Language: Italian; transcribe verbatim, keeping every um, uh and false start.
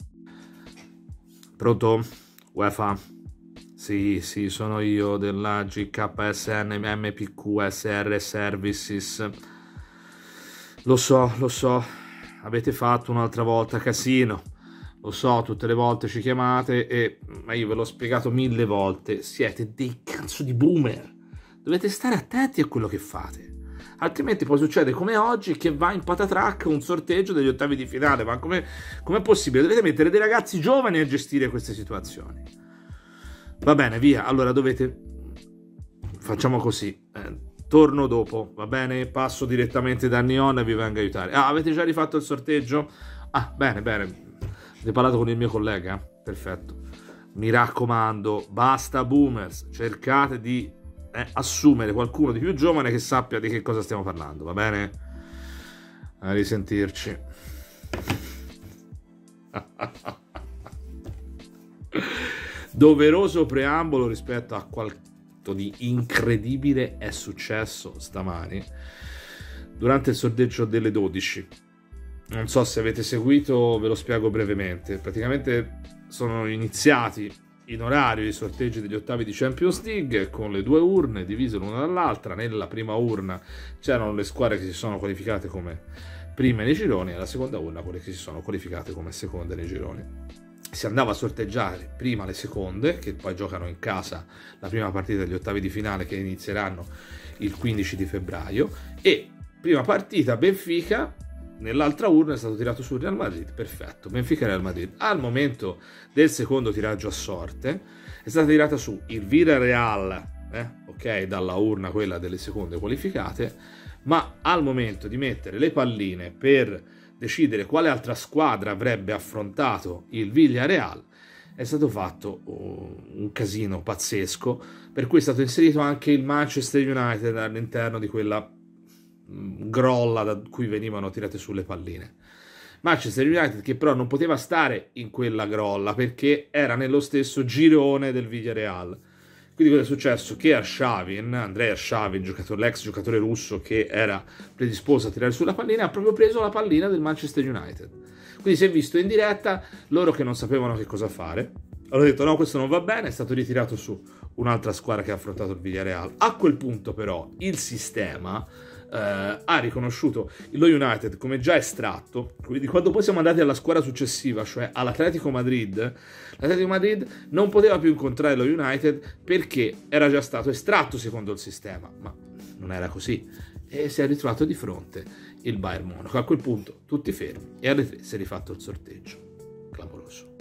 Pronto? UEFA? Sì, sì, sono io della G K S N M P Q S R Services. Lo so, lo so, avete fatto un'altra volta casino. Lo so, tutte le volte ci chiamate e... ma io ve l'ho spiegato mille volte. Siete dei cazzo di boomer. Dovete stare attenti a quello che fate. Altrimenti poi succede come oggi che va in patatrack un sorteggio degli ottavi di finale. Ma come è possibile? Dovete mettere dei ragazzi giovani a gestire queste situazioni. Va bene, via. Allora dovete... Facciamo così. Eh, torno dopo, va bene? Passo direttamente da Neon e vi vengo a aiutare. Ah, avete già rifatto il sorteggio? Ah, bene, bene. Avete parlato con il mio collega? Perfetto. Mi raccomando, basta boomers. Cercate di... Eh, assumere qualcuno di più giovane che sappia di che cosa stiamo parlando, va bene? A risentirci. Doveroso preambolo rispetto a quanto di incredibile è successo stamani durante il sorteggio delle dodici. Non so se avete seguito, ve lo spiego brevemente. Praticamente sono iniziati in orario i sorteggi degli ottavi di Champions League con le due urne divise l'una dall'altra. Nella prima urna c'erano le squadre che si sono qualificate come prime nei gironi e la seconda urna quelle che si sono qualificate come seconde nei gironi. Si andava a sorteggiare prima le seconde, che poi giocano in casa la prima partita degli ottavi di finale che inizieranno il quindici di febbraio, e prima partita Benfica. Nell'altra urna è stato tirato su Real Madrid, perfetto, Benfica e Real Madrid. Al momento del secondo tiraggio a sorte è stata tirata su il Villarreal, eh, ok, dalla urna quella delle seconde qualificate, ma al momento di mettere le palline per decidere quale altra squadra avrebbe affrontato il Villarreal è stato fatto un casino pazzesco, per cui è stato inserito anche il Manchester United all'interno di quella grolla da cui venivano tirate sulle palline. Manchester United che però non poteva stare in quella grolla perché era nello stesso girone del Villarreal. Quindi cosa è successo? Che Arshavin, Andrei Arshavin, giocatore, l'ex giocatore russo che era predisposto a tirare sulla pallina, ha proprio preso la pallina del Manchester United. Quindi si è visto in diretta loro che non sapevano che cosa fare. Hanno detto no, questo non va bene, è stato ritirato su un'altra squadra che ha affrontato il Villarreal. A quel punto però il sistema Uh, ha riconosciuto lo United come già estratto, quindi quando poi siamo andati alla squadra successiva, cioè all'Atletico Madrid, l'Atletico Madrid non poteva più incontrare lo United perché era già stato estratto secondo il sistema, ma non era così e si è ritrovato di fronte il Bayern Monaco. A quel punto tutti fermi e alle tre si è rifatto il sorteggio. Clamoroso.